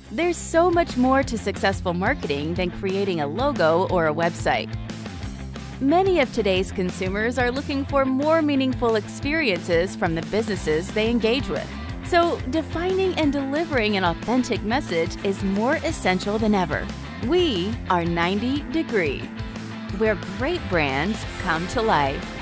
There's so much more to successful marketing than creating a logo or a website. Many of today's consumers are looking for more meaningful experiences from the businesses they engage with. So, defining and delivering an authentic message is more essential than ever. We are 90 Degree, where great brands come to life.